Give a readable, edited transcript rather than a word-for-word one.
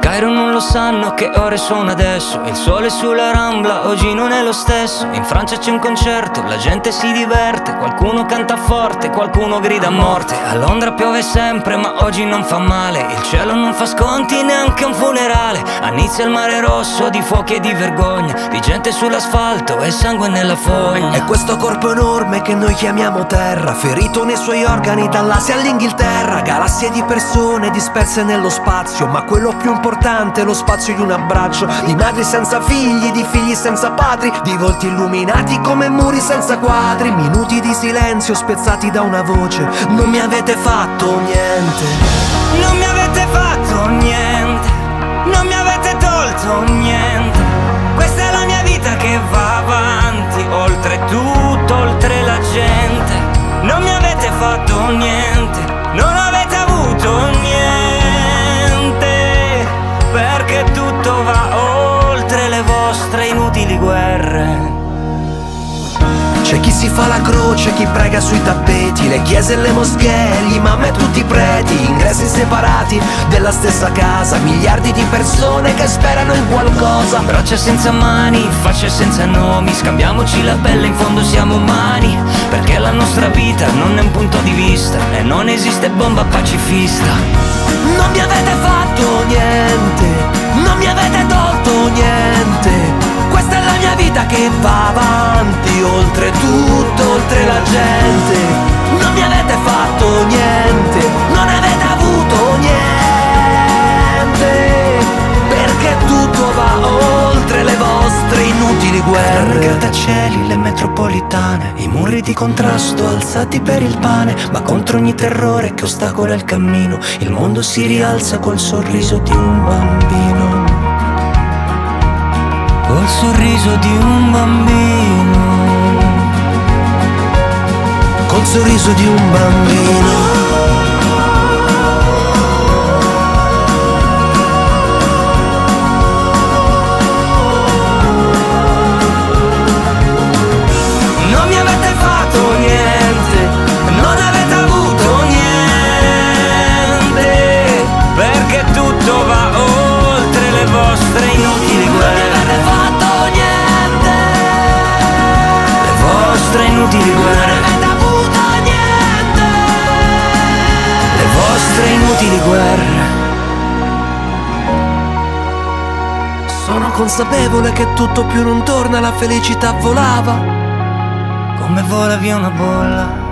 Cairo non lo sanno che ore sono adesso. Il sole sulla Rambla oggi non è lo stesso. In Francia c'è un concerto, la gente si diverte. Qualcuno canta forte, qualcuno grida a morte. A Londra piove sempre ma oggi non fa male. Il cielo non fa sconti neanche un funerale. A Nizza il mare rosso di fuochi e di vergogna, di gente sull'asfalto e sangue nella fogna. E questo corpo enorme che noi chiamiamo terra, ferito nei suoi organi dall'Asia all'Inghilterra. Galassie di persone disperse nello spazio, ma quello più importante è lo spazio di un abbraccio. Di madri senza figli, di figli senza padri, di volti illuminati come muri senza quadri. Minuti di silenzio spezzati da una voce: non mi avete fatto niente. Non mi avete fatto niente, non mi avete tolto niente. Questa è la mia vita che va avanti, oltre tutto, oltre la gente. Non mi avete fatto niente, non avete avuto niente, perché tutto va oltre le vostre inutili guerre. C'è chi si fa la croce, chi prega sui tappeti, le chiese e le moschee, gli imam e tutti i preti, ingressi separati della stessa casa, miliardi di persone che sperano in qualcosa. Braccia senza mani, facce senza nomi, scambiamoci la pelle, in fondo siamo umani, perché la nostra vita non è un punto di vista e non esiste bomba pacifista. Non mi avete fatto niente, non mi avete tolto niente. Questa è la mia vita che va avanti, oltre tutto, oltre la gente. Non mi avete fatto niente, non avete avuto niente, perché tutto va oltre le vostre inutili guerre. I grattacieli, le metropolitane, i muri di contrasto alzati per il pane, ma contro ogni terrore che ostacola il cammino, il mondo si rialza col sorriso di un bambino. Col sorriso di un bambino. Col sorriso di un bambino. Non mi avete fatto niente, non avete avuto niente, perché tutto va oltre le vostre inutili guerre. Inutili guerre. Non avete avuto niente. Le vostre inutili guerre. Sono consapevole che tutto più non torna, la felicità volava come vola via una bolla.